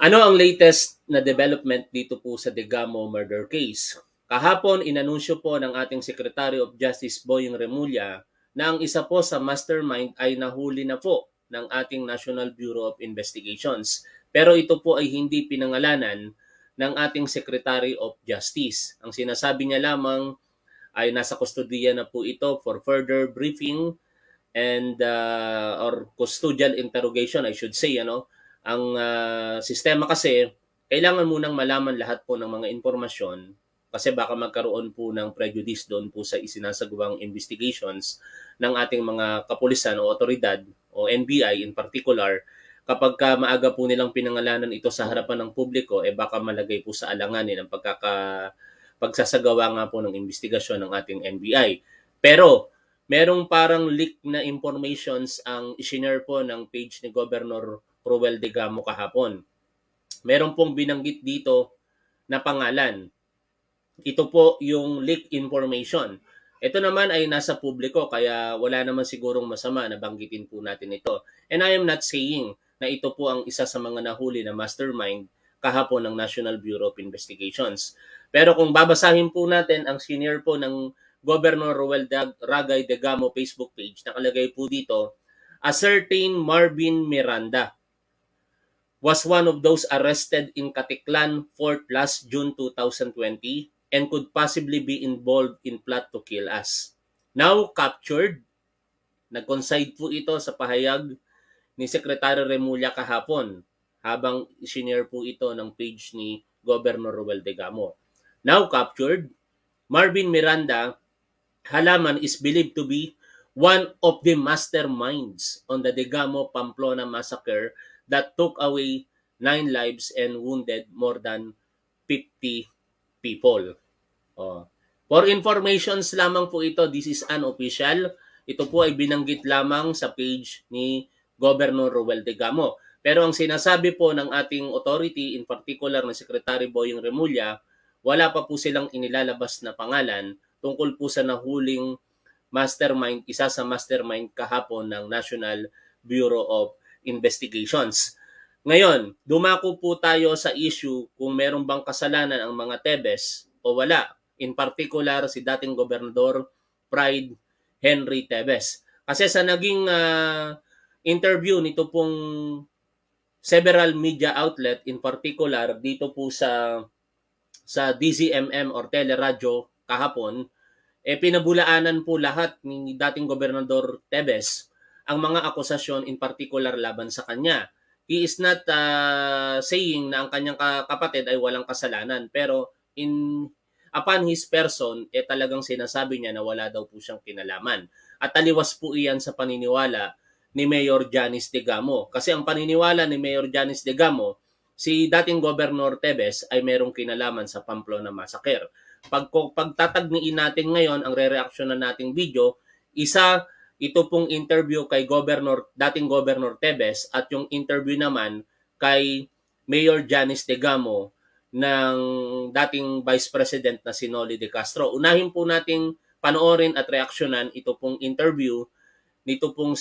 Ano ang latest na development dito po sa Degamo murder case? Kahapon, inanunsyo po ng ating Secretary of Justice Boying Remulla na ang isa po sa mastermind ay nahuli na po ng ating National Bureau of Investigations. Pero ito po ay hindi pinangalanan ng ating Secretary of Justice. Ang sinasabi niya lamang ay nasa kustodiya na po ito for further briefing and or custodial interrogation, I should say. Ang sistema kasi, kailangan munang malaman lahat po ng mga impormasyon kasi baka magkaroon po ng prejudice doon po sa isinasagawang investigations ng ating mga kapulisan o otoridad o NBI in particular. Kapag maaga po nilang pinangalanan ito sa harapan ng publiko, baka malagay po sa alanganin ang pagsasagawa nga po ng investigasyon ng ating NBI. Pero merong parang leak na informations ang isinare po ng page ni Governor Ruel Degamo kahapon. Meron pong binanggit dito na pangalan. Ito po yung leak information. Ito naman ay nasa publiko kaya wala naman sigurong masama na banggitin po natin ito. And I am not saying na ito po ang isa sa mga nahuli na mastermind kahapon ng National Bureau of Investigations. Pero kung babasahin po natin ang senior po ng Governor Ruel Ragay Degamo Facebook page, nakalagay po dito, a certain Marvin Miranda was one of those arrested in Caticlan Fort last June 2020 and could possibly be involved in plot to kill us. Now captured, nag-concede po ito sa pahayag ni Secretary Remulla kahapon habang isinare po ito ng page ni Governor Ruel Degamo. Now captured, Marvin Miranda, halaman, is believed to be one of the masterminds on the Degamo Pamplona massacre that took away 9 lives and wounded more than 50 people. For informations lamang po ito, this is unofficial. Ito po ay binanggit lamang sa page ni Governor Ruel Degamo. Pero ang sinasabi po ng ating authority, in particular na Secretary Boying Remulla, wala pa po silang inilalabas na pangalan tungkol po sa nahuling mastermind, isa sa mastermind kahapon ng National Bureau of Investigations. Ngayon, dumako po tayo sa issue kung meron bang kasalanan ang mga Tebes o wala. In particular, si dating Gobernador Pride Henry Tebes. Kasi sa naging interview nito pong several media outlet, in particular dito po sa DZMM or Teleradyo kahapon, pinabulaanan po lahat ni dating Gobernador Tebes ang mga akusasyon in particular laban sa kanya. He is not saying na ang kanyang kapatid ay walang kasalanan, pero upon his person, talagang sinasabi niya na wala daw po siyang kinalaman. At taliwas po iyan sa paniniwala ni Mayor Janice Degamo. Kasi ang paniniwala ni Mayor Janice Degamo, si dating Governor Tebes ay merong kinalaman sa Pamplona Massacre. Pagtatagniin natin ngayon ang re-reaksyonan nating video, ito pong interview kay dating Governor Tebes at yung interview naman kay Mayor Janice Degamo ng dating Vice President na si Noli De Castro. Unahin po nating panoorin at reaksyonan ito pong interview nito pong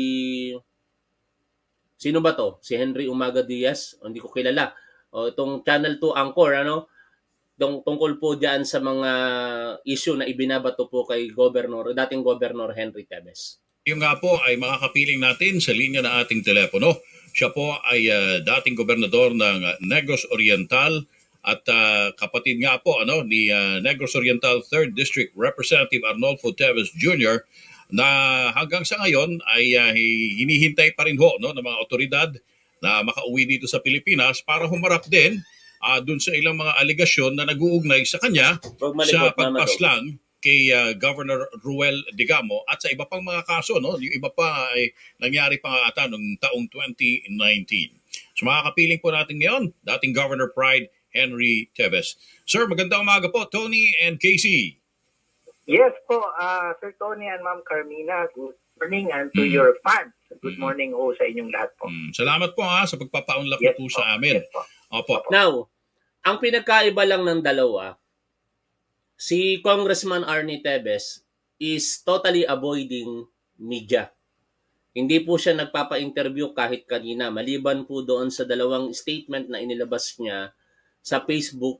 sino ba to? Si Henry Umaga Diaz? Hindi ko kilala. Itong Channel 2 anchor, tungkol po diyan sa mga issue na ibinabato po kay dating Governor Henry Tebes. Yung nga po ay makakapiling natin sa linya na ating telepono. Siya po ay dating gobernador ng Negros Oriental at kapatid nga po ni Negros Oriental 3rd District Representative Arnolfo Tevez Jr. na hanggang sa ngayon ay hinihintay pa rin ng mga otoridad na makauwi dito sa Pilipinas para humarap din dun sa ilang mga aligasyon na nag-uugnay sa kanya sa pagpaslang kay Governor Ruel Degamo at sa iba pang mga kaso. Yung iba pa ay nangyari pa nga ata noong taong 2019. So makakapiling po natin ngayon, dating Governor Pride Henry Tebes. Sir, magandang umaga po, Tony and Casey. Yes po, Sir Tony and Ma'am Carmina, good morning, and to your fans, good morning ho sa inyong lahat po. Salamat po sa pagpapaunlak po sa amin. Yes po. Opo. Now, ang pinagkaiba lang ng dalawa, si Congressman Arnie Tebes is totally avoiding media. Hindi po siya nagpapa-interview kahit kanina, maliban po doon sa 2 statement na inilabas niya sa Facebook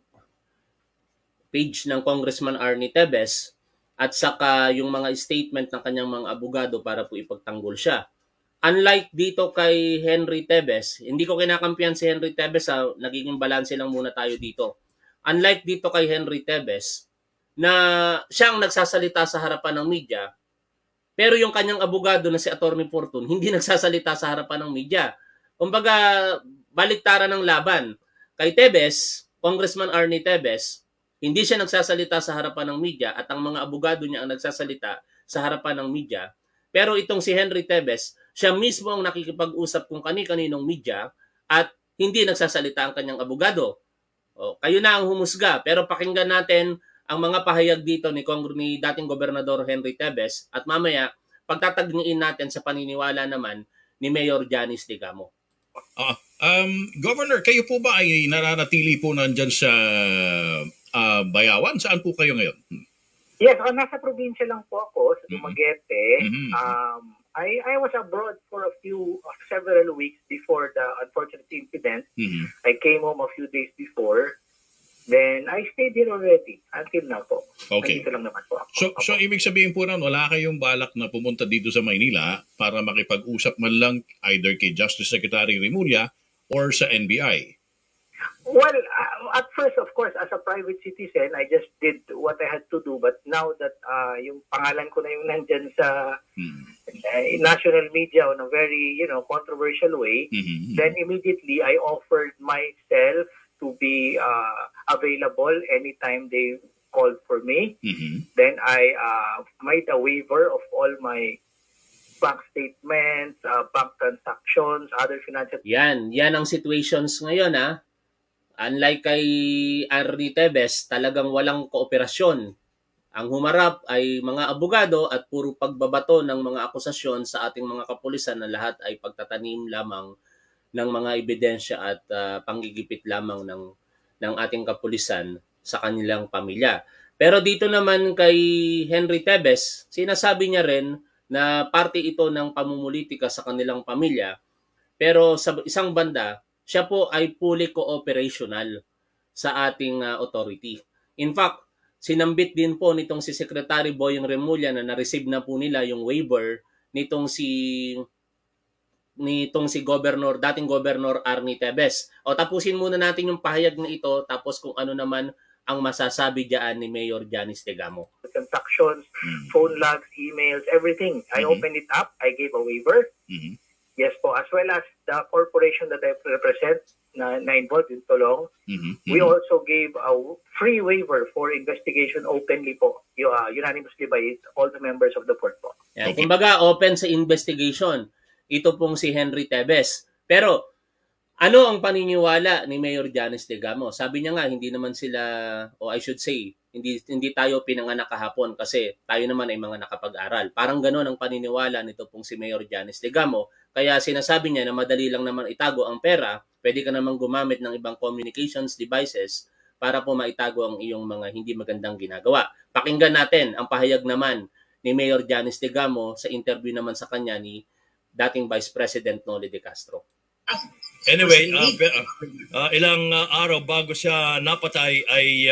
page ng Congressman Arnie Tevez at saka yung mga statement ng kanyang mga abogado para po ipagtanggol siya. Unlike dito kay Henry Tevez, hindi ko kinakampihan si Henry Tevez, nagiging balanse lang muna tayo dito. Unlike dito kay Henry Tevez, na siyang nagsasalita sa harapan ng media, pero yung kanyang abogado na si Atty. Fortun, hindi nagsasalita sa harapan ng media. Kumbaga, baliktaran ng laban. Kay Tevez, Congressman Arnie Tevez, hindi siya nagsasalita sa harapan ng media at ang mga abogado niya ang nagsasalita sa harapan ng media. Pero itong si Henry Tevez, siya mismo ang nakikipag-usap kung kani-kaninong media at hindi nagsasalita ang kanyang abogado. Kayo na ang humusga, pero pakinggan natin ang mga pahayag dito ni dating Gobernador Henry Tevez at mamaya pagtatagniin natin sa paniniwala naman ni Mayor Janice Digamo. Governor, kayo po ba ay nananatili po nandyan sa Bayawan? Saan po kayo ngayon? Yes, nasa probinsya lang po ako sa Dumaguete. I was abroad for several weeks before the unfortunate incident. I came home a few days before. Then I stayed here already until now po. Okay. Nandito lang naman po ako. So ibig sabihin po na wala kayong balak na pumunta dito sa Maynila para makipag-usap man lang either kay Justice Secretary Remulla or sa NBI? Well, at first, of course, as a private citizen, I just did what I had to do. But now that yung pangalan ko na yung nandyan sa national media in a very, controversial way, then immediately I offered myself to be available anytime they called for me. Then I made a waiver of all my bank statements, bank transactions, other financial... Yan ang situations ngayon Unlike kay Arnie Tevez, talagang walang kooperasyon. Ang humarap ay mga abogado at puro pagbabato ng mga akusasyon sa ating mga kapulisan na lahat ay pagtatanim lamang ng mga ebidensya at panggigipit lamang ng ating kapulisan sa kanilang pamilya. Pero dito naman kay Henry Tevez, sinasabi niya rin na parte ito ng pamumulitika sa kanilang pamilya. Pero sa isang banda, siya po ay fully cooperational sa ating authority. In fact, sinambit din po nitong si Secretary Boyong Remulla na na-receive na po nila yung waiver nitong si dating Governor Arnie Tevez. Tapusin muna natin yung pahayag na ito tapos kung ano naman ang masasabi diyan ni Mayor Janice Digamo. Transactions, phone logs, emails, everything. I opened it up. I gave a waiver. Yes po, as well as the corporation that I represent na involved in Tolong, we also gave a free waiver for investigation openly po, unanimously by all the members of the board po. Yan. Kumbaga, open sa investigation. Ito pong si Henry Tevez. Pero, ano ang paniniwala ni Mayor Janice Digamo? Sabi niya nga, hindi naman sila, I should say, hindi tayo pinanganak kahapon kasi tayo naman ay mga nakapag-aral. Parang gano'n ang paniniwala nito pong si Mayor Janice Digamo. Kaya sinasabi niya na madali lang naman itago ang pera, pwede ka naman gumamit ng ibang communications devices para po maitago ang iyong mga hindi magandang ginagawa. Pakinggan natin ang pahayag naman ni Mayor Janice Digamo sa interview naman sa kanya ni dating Vice President Noli De Castro. Anyway, ilang araw bago siya napatay ay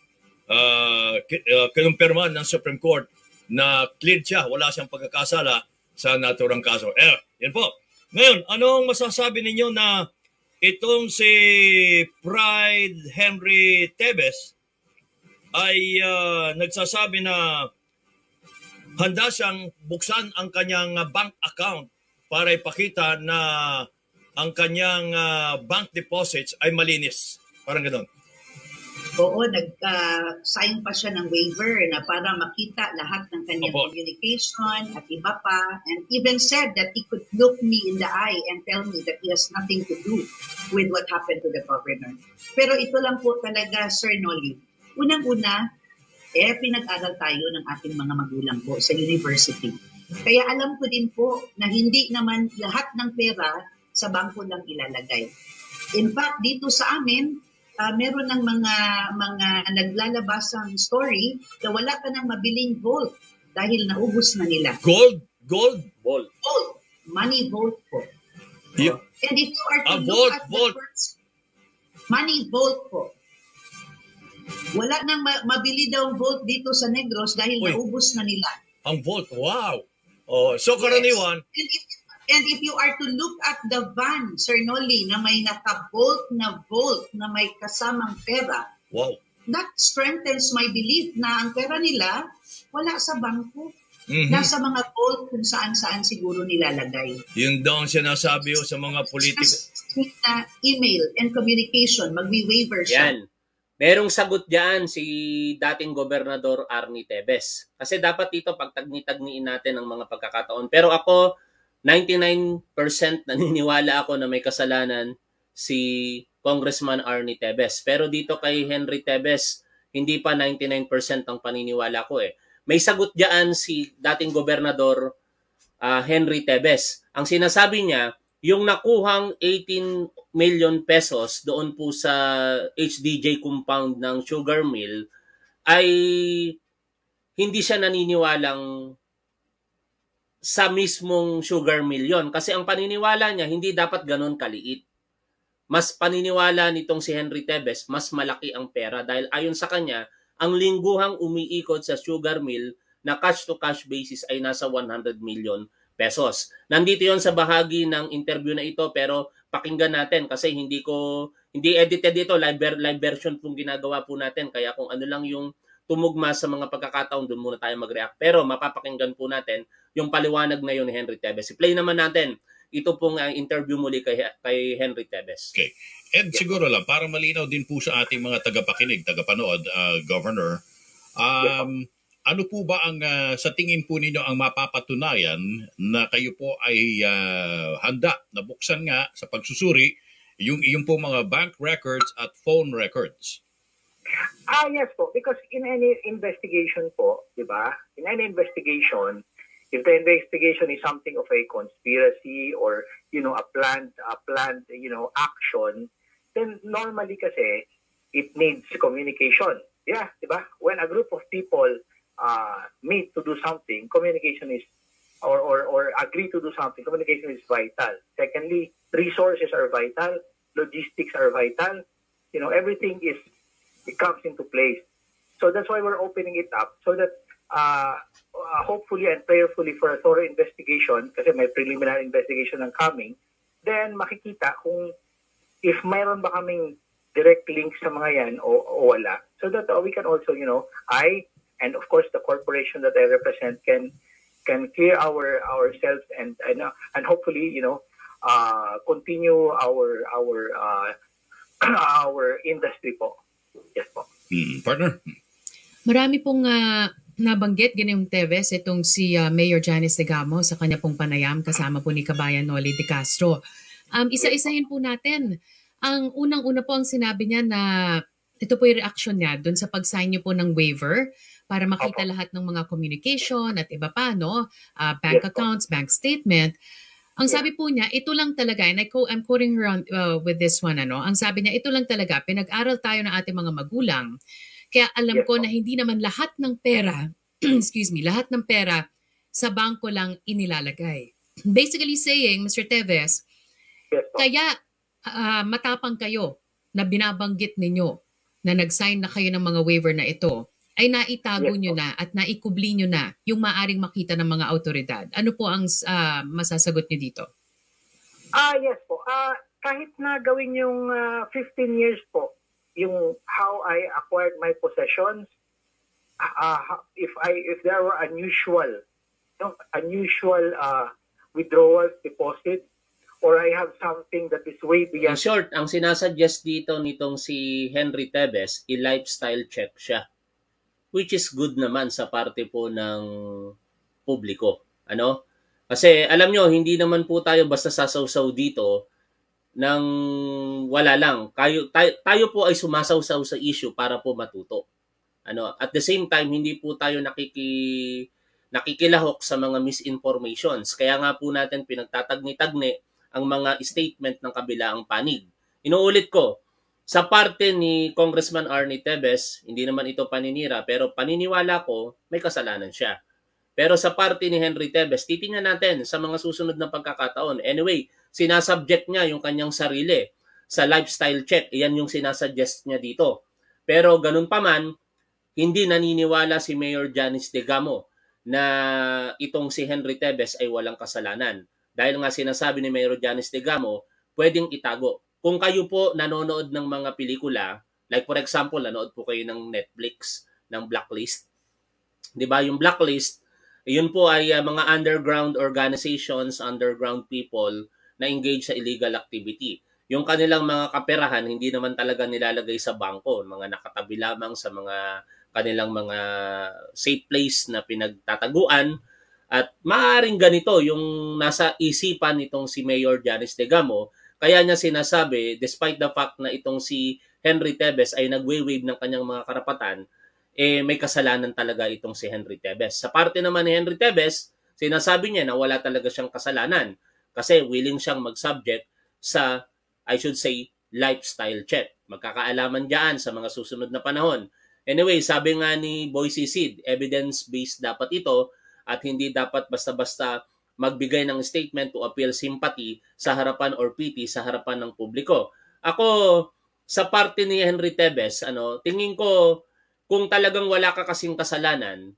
kinumpirma ng Supreme Court na cleared siya, wala siyang pagkakasala sa naturang kaso. Yan po. Ngayon, anong masasabi ninyo na itong si Pride Henry Tevez ay nagsasabi na handa siyang buksan ang kanyang bank account para ipakita na ang kanyang bank deposits ay malinis. Parang gano'n. Oo, nag-sign pa siya ng waiver na para makita lahat ng kanyang communication at iba pa. And even said that he could look me in the eye and tell me that he has nothing to do with what happened to the governor. Pero ito lang po talaga, Sir Noli. Unang-una, pinag-aral tayo ng ating mga magulang po sa university. Kaya alam ko din po na hindi naman lahat ng pera sa bangko lang ilalagay. In fact, dito sa amin, meron ng mga naglalabasang story na wala pa nang mabiling gold dahil naubos na nila. Gold? Gold. money vote po. You- And if you are to vote, look at vote. the first, money vote po. Wala nang mabili daw vote dito sa Negros dahil Uy. naubos na nila. Ang vote, wow. Oh, so karaniwan, And if you are to look at the van, Sir Noli, na may naka-bolt na vote na may kasamang pera, wow. that strengthens my belief na ang pera nila wala sa bangko. Mhm. Nasa mga vault kung saan-saan siguro nilalagay. Yung daw ang sinasabi sa mga politiko. Na email and communication, magwi-waiver siya. Yan. Merong sagot diyan si dating Gobernador Arnie Tevez. Kasi dapat dito pagtagni-tagniin natin ang mga pagkakataon. Pero ako, 99% naniniwala ako na may kasalanan si Congressman Arnie Tevez. Pero dito kay Henry Tevez, hindi pa 99% ang paniniwala ko eh. May sagot diyan si dating Gobernador Henry Tevez. Ang sinasabi niya, yung nakuhang 18 million pesos doon po sa HDJ compound ng sugar mill ay hindi siya naniniwalang sa mismong sugar mill yon. Kasi ang paniniwala niya, hindi dapat ganun kaliit. Mas paniniwala nitong si Henry Tevez, mas malaki ang pera dahil ayon sa kanya, ang lingguhang umiikot sa sugar mill na cash-to-cash basis ay nasa 100 million pesos. Nandito yon sa bahagi ng interview na ito pero pakinggan natin kasi hindi edited dito, live version pong ginagawa po natin. Kaya kung ano lang yung tumugma sa mga pagkakataon, doon muna tayo mag-react. Pero mapapakinggan po natin yung paliwanag na yun ni Henry Tevez. I-play naman natin ito pong interview muli kay Henry Tevez. Okay. And siguro lang, para malinaw din po sa ating mga tagapakinig, tagapanood, Governor, ano po ba ang sa tingin po ninyo ang mapapatunayan na kayo po ay handa na buksan nga sa pagsusuri yung po mga bank records at phone records? Yes po, because in any investigation po, di ba? In any investigation, if the investigation is something of a conspiracy or a planned action, then normally kasi it needs communication. Yeah, di ba? When a group of people meet to do something, communication is or agree to do something, communication is vital. Secondly, resources are vital, logistics are vital. Everything it comes into place. So that's why we're opening it up so that hopefully and prayerfully for a thorough investigation, kasi may preliminary investigation ang coming, then makikita kung if mayroon ba kaming direct links sa mga yan o wala. So that we can also, I and of course the corporation that I represent can clear ourselves and hopefully, continue our industry po. Yes po. Partner? Marami pong nabanggit Ginoong Tevez itong si Mayor Janice Degamo sa kanya pong panayam kasama po ni Kabayan Noli de Castro. Isa-isahin po natin. Ang unang-una po ang sinabi niya na ito po yung reaction niya doon sa pag-sign niyo po ng waiver para makita lahat ng mga communication at iba pa, no? Bank accounts, bank statement. Ang sabi po niya, ito lang talaga, and I'm quoting her with this one, ang sabi niya, ito lang talaga, pinag-aral tayo ng ating mga magulang. Kaya alam ko na hindi naman lahat ng pera, lahat ng pera sa bangko lang inilalagay. Basically saying, Mr. Tevez, kaya matapang kayo na binabanggit ninyo na nag-sign na kayo ng mga waiver na ito, ay naitago nyo na at naikubli nyo na yung maaring makita ng mga autoridad. Ano po ang masasagot nyo dito? Yes po. Kahit na gawin yung 15 years po, yung how I acquired my possessions, if there were unusual withdrawals, deposits, or I have something that is way beyond. In short, ang sinasuggest dito nitong si Henry Tevez, i-lifestyle check siya. Which is good naman sa parte po ng publiko. Kasi alam nyo, hindi naman po tayo basta sasawsaw dito nang wala lang. Tayo po ay sumasawsaw sa issue para po matuto. At the same time, hindi po tayo nakikilahok sa mga misinformations. Kaya nga po natin pinagtatagni-tagni ang mga statement ng kabilaang panig. Inuulit ko, sa parte ni Congressman Arnie Tevez, hindi naman ito paninira, pero paniniwala ko, may kasalanan siya. Pero sa party ni Henry Tebes, titingnan natin sa mga susunod na pagkakataon. Anyway, sinasubject niya yung kanyang sarili sa lifestyle check. Iyan yung sinasuggest niya dito. Pero ganun pa man, hindi naniniwala si Mayor Janice Degamo na itong si Henry Tebes ay walang kasalanan. Dahil nga sinasabi ni Mayor Janice Degamo, pwedeng itago. Kung kayo po nanonood ng mga pelikula, like for example, nanood po kayo ng Netflix, ng Blacklist. 'Di ba? Yung Blacklist, yun po ay mga underground organizations, underground people na engage sa illegal activity. Yung kanilang mga kaperahan, hindi naman talaga nilalagay sa bangko. Mga nakatabi lamang sa mga kanilang mga safe place na pinagtataguan. At maaaring ganito yung nasa isipan nitong si Mayor Janice Degamo. Kaya niya sinasabi, despite the fact na itong si Henry Tebes ay nagwe-waive ng kanyang mga karapatan, may kasalanan talaga itong si Henry Tebes. Sa parte naman ni Henry Tebes, sinasabi niya na wala talaga siyang kasalanan kasi willing siyang mag-subject sa, I should say, lifestyle check. Magkakaalaman diyan sa mga susunod na panahon. Anyway, sabi nga ni Boyce Sid, evidence-based dapat ito at hindi dapat basta-basta magbigay ng statement to appeal sympathy sa harapan or pity sa harapan ng publiko. Ako, sa parte ni Henry Tebes, tingin ko kung talagang wala ka kasing kasalanan,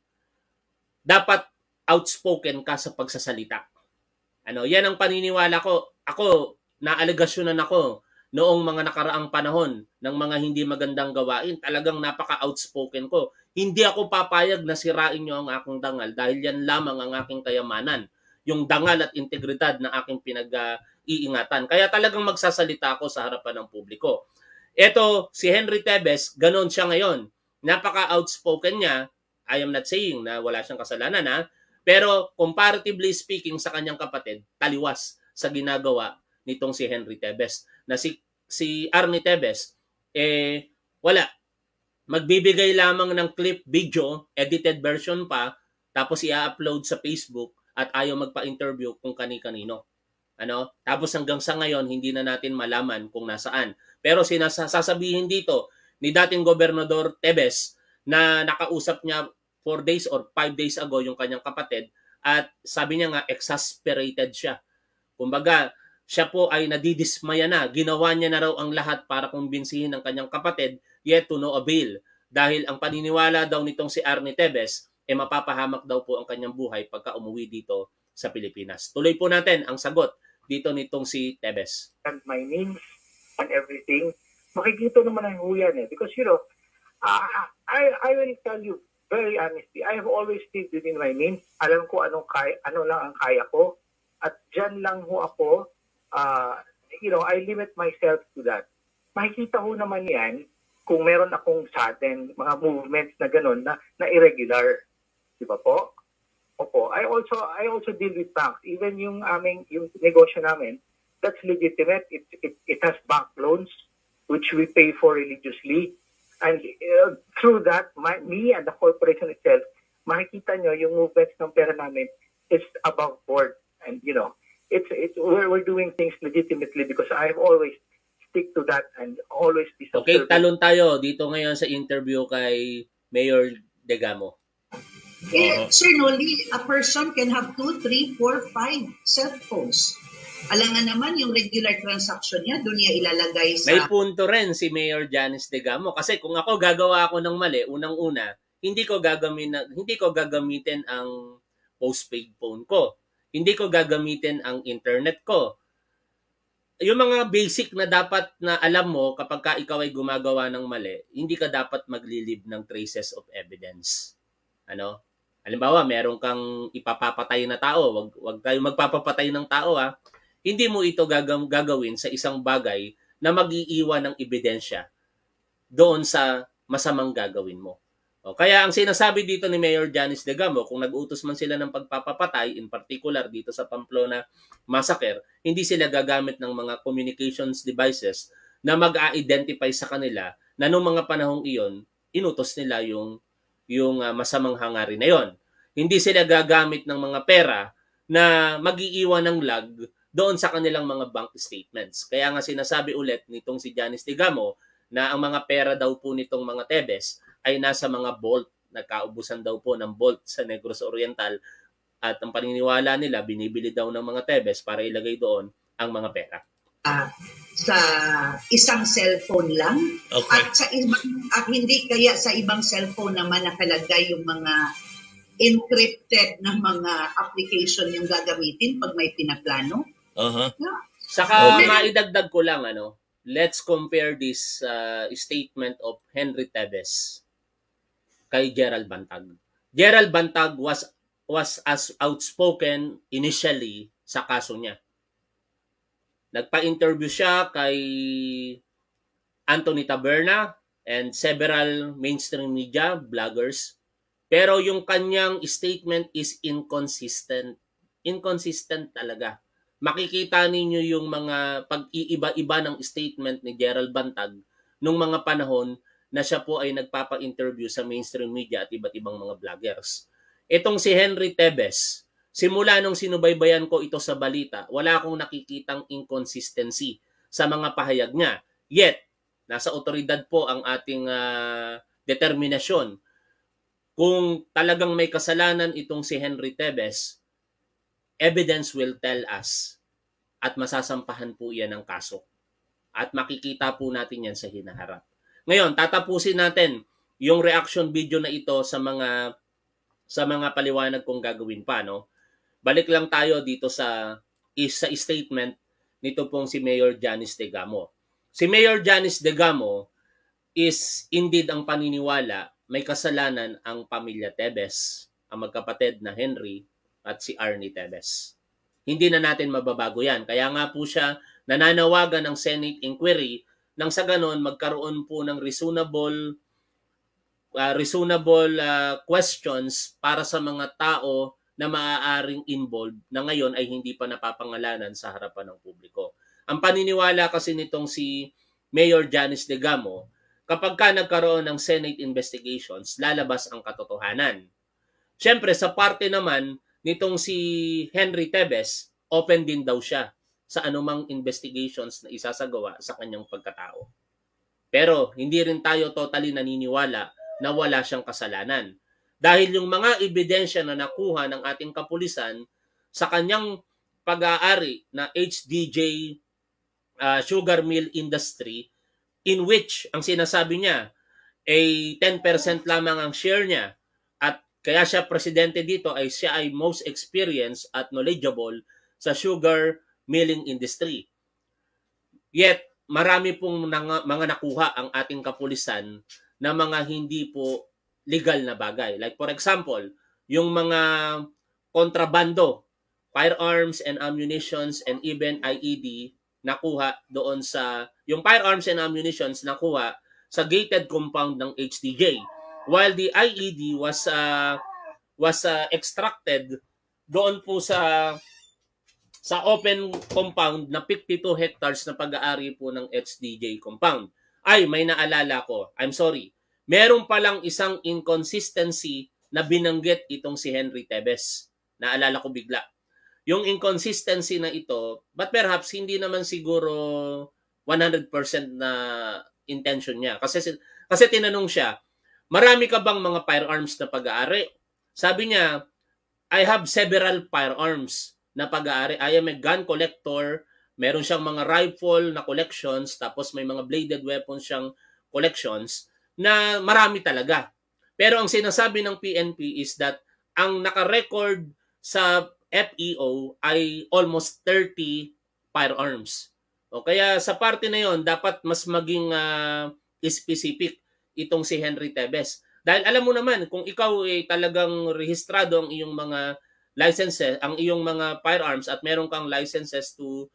dapat outspoken ka sa pagsasalita. Yan ang paniniwala ko. Ako, naalegasyonan ako noong mga nakaraang panahon ng mga hindi magandang gawain. Talagang napaka-outspoken ko. Hindi ako papayag na sirain nyo ang aking dangal dahil yan lamang ang aking kayamanan. Yung dangal at integridad na aking pinag-iingatan. Kaya talagang magsasalita ako sa harapan ng publiko. Eto, si Henry Tebes, ganon siya ngayon. Napaka-outspoken niya. I am not saying na wala siyang kasalanan, ha? Pero comparatively speaking sa kanyang kapatid, taliwas sa ginagawa nitong si Henry Tebes. Na si Arnie Tebes, wala. Magbibigay lamang ng clip video, edited version pa, tapos i-upload sa Facebook at ayaw magpa-interview kung kani-kanino. Tapos hanggang sa ngayon, hindi na natin malaman kung nasaan. Pero sasabihin dito ni dating Gobernador Tebes na nakausap niya 4 days or 5 days ago yung kanyang kapatid at sabi niya nga exasperated siya. Kumbaga, siya po ay nadidismaya na. Ginawa niya na raw ang lahat para kumbinsihin ang kanyang kapatid, yet to no avail. Dahil ang paniniwala daw nitong si Arnie Tebes, mapapahamak daw po ang kanyang buhay pagka umuwi dito sa Pilipinas. Tuloy po natin ang sagot dito nitong si Tebes. And my names and everything, makikita naman ang huyan Because, I will tell you very honestly, I have always stayed within my means. Alam ko ano lang ang kaya ko. At dyan lang ho ako, I limit myself to that. Makikita ho naman yan kung meron akong sudden mga movements na gano'n na irregular. Di ba po? Opo. I also deal with banks. Even yung negosyo namin, that's legitimate. It has bank loans which we pay for religiously. And through that, me and the corporation itself, makikita nyo yung movements ng pera namin is above board. And we're doing things legitimately because I've always stick to that and always be Okay, subservient. talon tayo dito ngayon sa interview kay Mayor Degamo. Sir Noli, a person can have 2, 3, 4, 5 cell phones. Alangan naman yung regular transaction niya, doon niya ilalagay sa... May punto rin si Mayor Janice Degamo kasi kung ako gagawa ako ng mali, unang-una, hindi ko gagamitin ang postpaid phone ko. Hindi ko gagamitin ang internet ko. Yung mga basic na dapat na alam mo kapag ka ikaw ay gumagawa ng mali, hindi ka dapat maglilib ng traces of evidence. Halimbawa, meron kang ipapapatay na tao, wag kayo magpapapatay ng tao Hindi mo ito gagawin sa isang bagay na mag-iiwan ng ebidensya doon sa masamang gagawin mo. Kaya ang sinasabi dito ni Mayor Janice Degamo, kung nag-utos man sila ng pagpapapatay, in particular dito sa Pamplona Massacre, hindi sila gagamit ng mga communications devices na mag-a-identify sa kanila na noong mga panahong iyon, inutos nila yung masamang hangarin na yon. Hindi sila gagamit ng mga pera na mag-iiwan ng lag doon sa kanilang mga bank statements. Kaya nga sinasabi ulit nitong si Janice Degamo na ang mga pera daw po nitong mga Tebes ay nasa mga vault nagkaubusan daw po ng bolt sa Negros Oriental at ang paniniwala nila, binibili daw ng mga Tebes para ilagay doon ang mga pera. Sa isang cellphone lang at sa hindi kaya sa ibang cellphone naman nakalagay yung mga encrypted na mga application yung gagamitin pag may pinaplano. Saka maidagdag ko lang, let's compare this statement of Henry Tebes kay Gerald Bantag. Gerald Bantag was as outspoken initially sa kaso niya. Nagpa-interview siya kay Anthony Taberna and several mainstream media bloggers. Pero yung kanyang statement is inconsistent. Inconsistent talaga. Makikita ninyo yung mga pag-iiba-iba ng statement ni Gerald Bantag nung mga panahon na siya po ay nagpapa-interview sa mainstream media at iba't ibang mga bloggers. Itong si Henry Tebes, simula nung sinubaybayan ko ito sa balita, wala akong nakikitang inconsistency sa mga pahayag niya. Yet, nasa otoridad po ang ating determinasyon. Kung talagang may kasalanan itong si Henry Tebes, evidence will tell us at masasampahan po yan ng kaso. At makikita po natin yan sa hinaharap. Ngayon, tatapusin natin yung reaction video na ito sa mga paliwanag kong gagawin pa, Balik lang tayo dito sa statement nito pong si Mayor Janice Degamo. Si Mayor Janice Degamo is indeed ang paniniwala may kasalanan ang pamilya Tebes, ang magkapatid na Henry at si Arnie Tebes. Hindi na natin mababago yan. Kaya nga po siya nananawagan ng Senate inquiry nang sa ganon magkaroon po ng reasonable questions para sa mga tao na maaaring involved na ngayon ay hindi pa napapangalanan sa harapan ng publiko. Ang paniniwala kasi nitong si Mayor Janice Degamo, kapag ka nagkaroon ng Senate investigations, lalabas ang katotohanan. Siyempre, sa parte naman nitong si Henry Tebes, open din daw siya sa anumang investigations na isasagawa sa kanyang pagkatao. Pero hindi rin tayo totally naniniwala na wala siyang kasalanan. Dahil yung mga ebidensya na nakuha ng ating kapulisan sa kanyang pag-aari na HDJ sugar mill industry, in which ang sinasabi niya ay 10% lamang ang share niya at kaya siya presidente dito ay siya ay most experienced at knowledgeable sa sugar milling industry. Yet, marami pong mga nakuha ang ating kapulisan na mga hindi po legal na bagay. Like for example, yung mga kontrabando, firearms and ammunitions and even IED nakuha doon sa, yung firearms and ammunitions nakuha sa gated compound ng HTJ. While the IED was extracted doon po sa open compound na 52 hectares na pag-aari po ng HDJ compound. Ay, may naalala ko. I'm sorry. Meron palang isang inconsistency na binanggit itong si Henry Tebes. Naalala ko bigla. Yung inconsistency na ito, but perhaps hindi naman siguro 100% na intention niya. Kasi tinanong siya, marami ka bang mga firearms na pag-aari? Sabi niya, I have several firearms na pag-aari. I am a gun collector. Meron siyang mga rifle na collections, tapos may mga bladed weapons siyang collections na marami talaga. Pero ang sinasabi ng PNP is that ang naka-record sa FEO ay almost 30 firearms. O kaya sa parte na yon dapat mas maging specific itong si Henry Tebes. Dahil alam mo naman, kung ikaw ay talagang rehistrado ang iyong mga licenses, ang iyong mga firearms at meron kang licenses to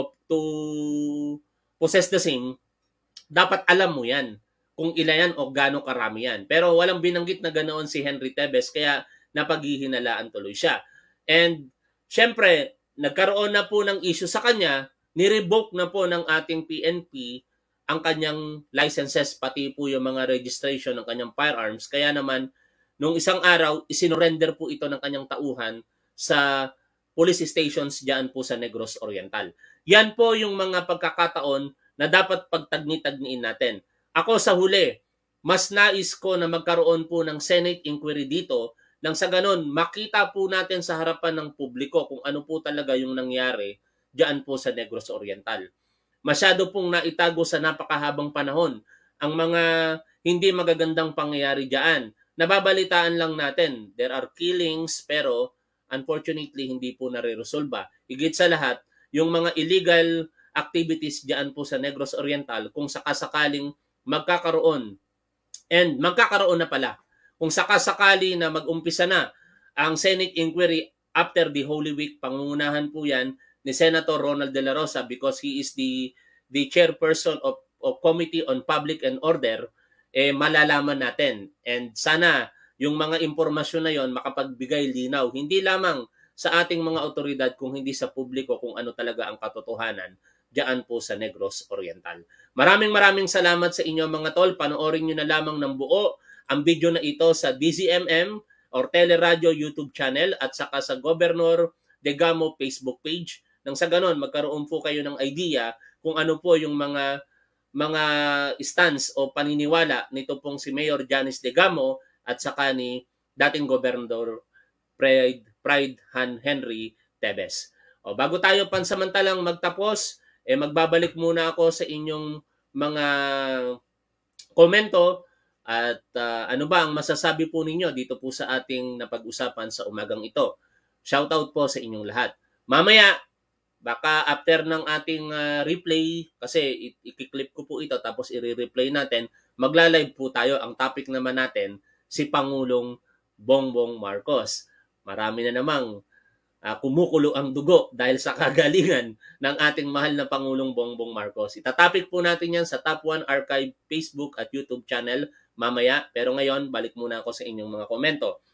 possess the same, dapat alam mo yan kung ilan yan o gaano karami yan. Pero walang binanggit na ganoon si Henry Tebes kaya napaghihinalaan tuloy siya. And syempre, nagkaroon na po ng issue sa kanya, nirevoke na po ng ating PNP ang kanyang licenses, pati po yung mga registration ng kanyang firearms. Kaya naman, nung isang araw, isinorender po ito ng kanyang tauhan sa police stations diyan po sa Negros Oriental. Yan po yung mga pagkakataon na dapat pagtagni-tagniin natin. Ako sa huli, mas nais ko na magkaroon po ng Senate inquiry dito nang sa ganon makita po natin sa harapan ng publiko kung ano po talaga yung nangyari diyan po sa Negros Oriental. Masyado pong naitago sa napakahabang panahon ang mga hindi magagandang pangyayari diyan. Nababalitaan lang natin, there are killings pero unfortunately hindi po nare-resolba. Higit sa lahat, yung mga illegal activities diyan po sa Negros Oriental kung sakasakaling magkakaroon and magkakaroon na pala. Kung sakasakali na mag-umpisa na ang Senate inquiry after the Holy Week, pangungunahan po yan ni Senator Ronald De La Rosa because he is the chairperson of Committee on Public and Order, malalaman natin. And sana yung mga impormasyon na yon makapagbigay linaw, hindi lamang sa ating mga otoridad kung hindi sa publiko kung ano talaga ang katotohanan diyan po sa Negros Oriental. Maraming salamat sa inyo mga tol. Panoorin nyo na lamang ng buo ang video na ito sa DZMM or Teleradio YouTube channel at saka sa Governor Degamo Facebook page. Nang sa ganon, magkaroon po kayo ng idea kung ano po yung mga stance o paniniwala nito pong si Mayor Janice Degamo at saka ni dating Gobernador Pride Han Henry Tevez. O, bago tayo pansamantalang magtapos, magbabalik muna ako sa inyong mga komento at ano ba ang masasabi po ninyo dito po sa ating napag-usapan sa umagang ito. Shoutout po sa inyong lahat. Mamaya, baka after ng ating replay, kasi i-clip ko po ito tapos i-replay natin, magla-live po tayo. Ang topic naman natin, si Pangulong Bongbong Marcos. Marami na namang kumukulo ang dugo dahil sa kagalingan ng ating mahal na Pangulong Bongbong Marcos. Itatapik po natin yan sa Top 1 Archive Facebook at YouTube channel mamaya. Pero ngayon, balik muna ako sa inyong mga komento.